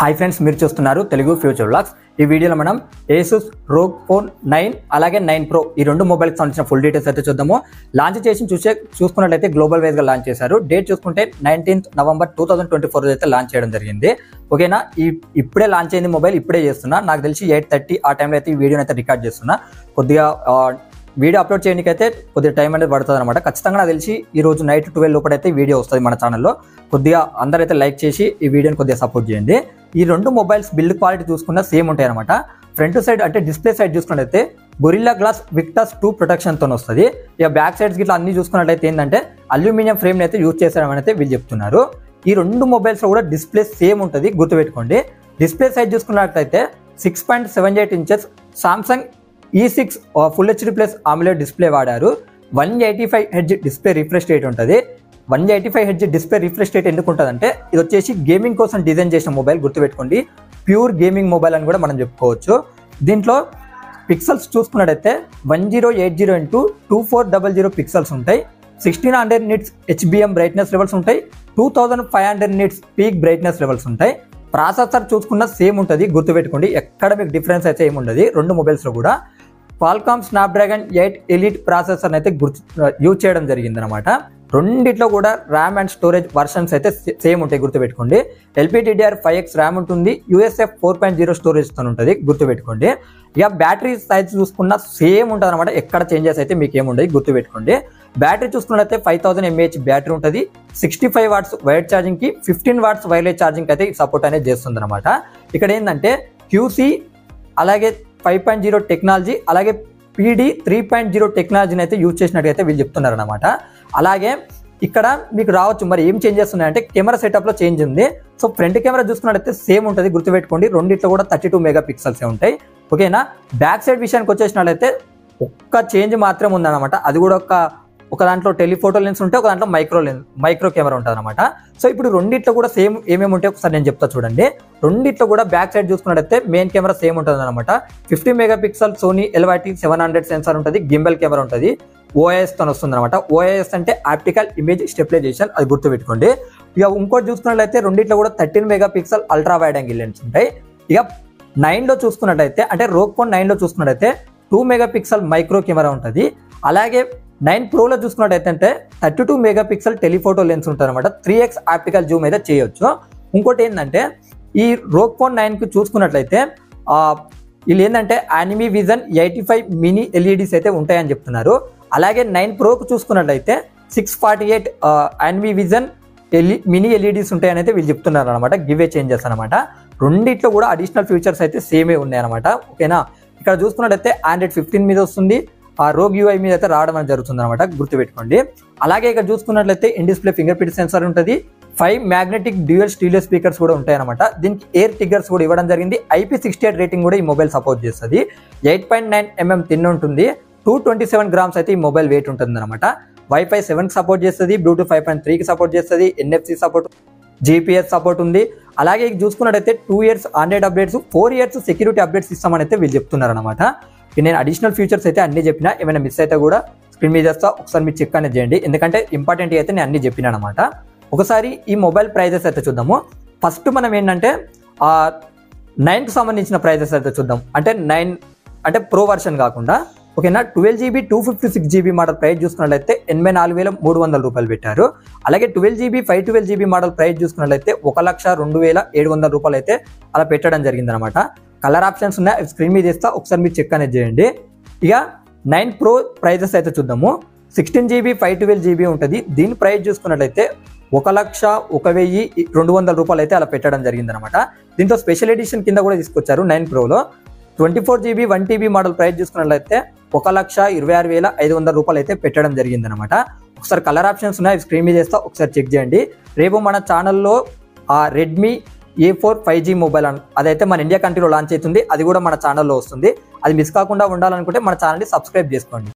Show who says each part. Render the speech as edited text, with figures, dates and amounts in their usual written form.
Speaker 1: Hi friends, మీరు చూస్తున్నారు Telugu future vlogs. ఈ వీడియోలో మనం ఏసూస్ ROG Phone 9 అలాగే 9 Pro ఈ రెండు మొబైల్కి సంబంధించిన ఫుల్ డీటెయిల్స్ అయితే చూద్దాము. లాంచ్ చేసి చూసుకున్నట్లయితే గ్లోబల్ వైజ్గా లాంచ్ చేశారు. డేట్ చూసుకుంటే 19th November 2024 అయితే లాంచ్ చేయడం జరిగింది. ఓకేనా, ఇప్పుడే లాంచ్ అయింది మొబైల్, ఇప్పుడే చేస్తున్నా. నాకు తెలిసి 8:30 ఆ టైంలో అయితే ఈ వీడియోని అయితే రికార్డ్ చేస్తున్నా. కొద్దిగా వీడియో అప్లోడ్ చేయడానికి అయితే కొద్దిగా టైం అనేది పడుతుంది అనమాట. ఖచ్చితంగా నాకు తెలిసి ఈ రోజు నైట్ 12 లోపల అయితే వీడియో వస్తుంది మన ఛానల్లో. కొద్దిగా అందరైతే లైక్ చేసి ఈ వీడియోని కొద్దిగా సపోర్ట్ చేయండి. ఈ రెండు మొబైల్స్ బిల్డ్ క్వాలిటీ చూసుకున్నా సేమ్ ఉంటాయి అనమాట. ఫ్రంట్ సైడ్ అంటే డిస్ప్లే సైడ్ చూసుకున్నట్లయితే గొరిల్లా గ్లాస్ విక్టస్ 2 ప్రొటెక్షన్తో వస్తుంది. ఇక బ్యాక్ సైడ్స్ గిట్లా అన్ని చూసుకున్నట్లయితే ఏంటంటే అల్యూమినియం ఫ్రేమ్ అయితే యూజ్ చేశారని అయితే వీళ్ళు చెప్తున్నారు. ఈ రెండు మొబైల్స్లో కూడా డిస్ప్లే సేమ్ ఉంటుంది, గుర్తుపెట్టుకోండి. డిస్ప్లే సైజ్ చూసుకున్నట్లయితే 6.78 inches Samsung E6 full HD+ AMOLED display వాడారు. 185 Hz డిస్ప్లే రిఫ్రెష్ రేట్ ఉంటుంది. 185 Hz డిస్ప్లే రిఫ్రెష్ రేట్ ఎందుకు ఉంటుందంటే ఇది వచ్చేసి గేమింగ్ కోసం డిజైన్ చేసిన మొబైల్, గుర్తుపెట్టుకోండి. ప్యూర్ గేమింగ్ మొబైల్ అని కూడా మనం చెప్పుకోవచ్చు. దీంట్లో పిక్సెల్స్ చూసుకున్నట్టయితే 1080 x 2400 పిక్సెల్స్ ఉంటాయి. 1600 nits HBM బ్రైట్నెస్ లెవెల్స్ ఉంటాయి. 2500 nits పీక్ బ్రైట్నెస్ లెవెల్స్ ఉంటాయి. ప్రాసెసర్ చూసుకున్న సేమ్ ఉంటుంది, గుర్తుపెట్టుకోండి. ఎక్కడ మీకు డిఫరెన్స్ అయితే ఏముండదు రెండు మొబైల్స్లో కూడా. క్వాల్కామ్ స్నాప్డ్రాగన్ 8 ఎలీట్ ప్రాసెసర్ అయితే యూజ్ చేయడం జరిగింది అనమాట. రెండిట్లో కూడా ర్యామ్ అండ్ స్టోరేజ్ వర్షన్స్ అయితే సేమ్ ఉంటాయి, గుర్తుపెట్టుకోండి. LPDDR5X ర్యామ్ ఉంటుంది, USF 4.0 స్టోరేజ్తో ఉంటుంది, గుర్తుపెట్టుకోండి. ఇక బ్యాటరీ సైజ్ చూసుకున్న సేమ్ ఉంటుంది అనమాట. ఎక్కడ చేంజెస్ అయితే మీకు ఏముండదు, గుర్తుపెట్టుకోండి. బ్యాటరీ చూసుకున్నట్లయితే 5000 mAh బ్యాటరీ ఉంటుంది. 65 watts వైడ్ ఛార్జింగ్కి 15 watts వైర్లెస్ ఛార్జింగ్ అయితే సపోర్ట్ అనేది చేస్తుంది అనమాట. ఇక్కడ ఏంటంటే QC అలాగే 5.0 టెక్నాలజీ అలాగే PD 3.0 టెక్నాలజీని అయితే యూజ్ చేసినట్టయితే వీళ్ళు చెప్తున్నారు అనమాట. అలాగే ఇక్కడ మీకు రావచ్చు మరి ఏం చేంజెస్ ఉన్నాయంటే కెమెరా సెటప్లో చేంజ్ ఉంది. సో ఫ్రంట్ కెమెరా చూసుకున్నట్టయితే సేమ్ ఉంటుంది, గుర్తుపెట్టుకోండి. రెండిట్లో కూడా 32 మెగాపిక్సెల్సే ఉంటాయి. ఓకేనా, బ్యాక్ సైడ్ విషయానికి వచ్చేసినట్లయితే ఒక్క చేంజ్ మాత్రం ఉందన్నమాట. అది కూడా ఒక దాంట్లో టెలిఫోటో లెన్స్ ఉంటాయి, ఒక దాంట్లో మైక్రో కెమెరా ఉంటుంది అనమాట. సో ఇప్పుడు రెండిట్లో కూడా సేమ్ ఏమేమి ఉంటాయి ఒకసారి నేను చెప్తా చూడండి. రెండిట్లో కూడా బ్యాక్ సైడ్ చూసుకున్నట్టయితే మెయిన్ కెమెరా సేమ్ ఉంటుంది అనమాట. 50 మెగాపిక్సెల్ సోనీ LYT700 సెన్సార్ ఉంటుంది, గింబెల్ కెమెరా ఉంటుంది, OIS తో వస్తుంది అనమాట. OIS అంటే ఆప్టికల్ ఇమేజ్ స్టెబిలైజేషన్, అది గుర్తుపెట్టుకోండి. ఇక ఇంకోటి చూసుకున్నట్లయితే రెండిట్లో కూడా 13 megapixel ultra wide angle lens ఉంటాయి. ఇక 9లో చూసుకున్నట్లయితే అంటే ROG Phone 9లో చూసుకున్నట్టయితే 2 మెగాపిక్సెల్ మైక్రో కెమెరా ఉంటుంది. అలాగే 9 Proలో చూసుకున్నట్టయితే 32 మెగాపిక్సెల్ టెలిఫోటో లెన్స్ ఉంటుంది అనమాట. 3x ఆప్టికల్ జూమ్ అయితే చేయొచ్చు. ఇంకోటి ఏంటంటే ఈ ROG Phone 9కి చూసుకున్నట్లయితే వీళ్ళు ఏంటంటే యానిమీ విజన్ 85 మినీ LEDs అయితే ఉంటాయని చెప్తున్నారు. అలాగే 9 Proకి చూసుకున్నట్లయితే 648 యానిమీ విజన్ మినీ LEDs ఉంటాయని అయితే వీళ్ళు చెప్తున్నారు అనమాట. గివే చేంజెస్ అనమాట. రెండిట్లో కూడా అడిషనల్ ఫీచర్స్ అయితే సేమే ఉన్నాయి అనమాట. ఓకేనా, ఇక్కడ చూసుకున్నట్టయితే Android 15 మీద వస్తుంది, ఆ ROG UI మీద అయితే రావడం అనేది జరుగుతుంది అనమాట, గుర్తుపెట్టుకోండి. అలాగే ఇక్కడ చూసుకున్నట్లయితే in display fingerprint sensor ఉంటుంది. 5 మ్యాగ్నెటిక్ డ్యూయల్ స్టీరియో స్పీకర్స్ కూడా ఉంటాయి అనమాట. దీనికి ఎయిర్ టిగ్గర్స్ కూడా ఇవ్వడం జరిగింది. IP68 రేటింగ్ కూడా ఈ మొబైల్ సపోర్ట్ చేస్తుంది. 8.9 mm థిన్ ఉంటుంది. 227 grams అయితే ఈ మొబైల్ వెయిట్ ఉంటుంది అనమాట. Wi-Fi 7కి సపోర్ట్ చేస్తుంది, Bluetooth 5.3కి సపోర్ట్ చేస్తుంది, NFC సపోర్ట్, GPS సపోర్ట్ ఉంది. అలాగే చూసుకున్నట్టయితే 2 years Android updates, 4 years security updates ఇస్తామని అయితే వీళ్ళు చెప్తున్నారు అనమాట. నేను అడిషనల్ ఫీచర్స్ అయితే అన్ని చెప్పినా, ఏమైనా మిస్ అయితే కూడా స్క్రీన్ మీద చేస్తా, ఒకసారి మీరు చెక్ అనేది చేయండి. ఎందుకంటే ఇంపార్టెంట్ అయితే నేను అన్ని చెప్పినాను అనమాట. ఒకసారి ఈ మొబైల్ ప్రైజెస్ అయితే చూద్దాము. ఫస్ట్ మనం ఏంటంటే 9కి సంబంధించిన ప్రైజెస్ అయితే చూద్దాం. అంటే 9 అంటే ప్రో వర్షన్ కాకుండా. ఓకేనా, 12GB 256GB మోడల్ ప్రైస్ చూసుకున్నట్లయితే 84,300 రూపాయలు పెట్టారు. అలాగే 12GB 512GB మోడల్ ప్రైస్ చూసుకున్నట్లయితే 1,02,700 రూపాయలు అయితే అలా పెట్టడం జరిగింది అనమాట. కలర్ ఆప్షన్స్ ఉన్నాయి, స్క్రీన్ మీద చేస్తా, ఒకసారి మీరు చెక్ అనేది చేయండి. ఇక 9 Pro ప్రైజెస్ అయితే చూద్దాము. 16GB 512GB ఉంటుంది. దీని ప్రైస్ చూసుకున్నట్లయితే 1,01,200 రూపాయలు అయితే అలా పెట్టడం జరిగింది అనమాట. దీంట్లో స్పెషల్ ఎడిషన్ కింద కూడా తీసుకొచ్చారు 9 Proలో. 24GB 1TB మోడల్ ప్రైస్ చూసుకున్నట్లయితే 1,26,500 రూపాయలు అయితే పెట్టడం జరిగింది అనమాట. ఒకసారి కలర్ ఆప్షన్స్ ఉన్నాయి, స్క్రీన్ మీద చేస్తా, ఒకసారి చెక్ చేయండి. రేపు మన ఛానల్లో రెడ్మీ A4 5G మొబైల్ అదైతే మన ఇండియా కంట్రీలో లాంచ్ అవుతుంది. అది కూడా మన ఛానల్లో వస్తుంది. అది మిస్ కాకుండా ఉండాలనుకుంటే మన ఛానల్ని సబ్స్క్రైబ్ చేసుకోండి.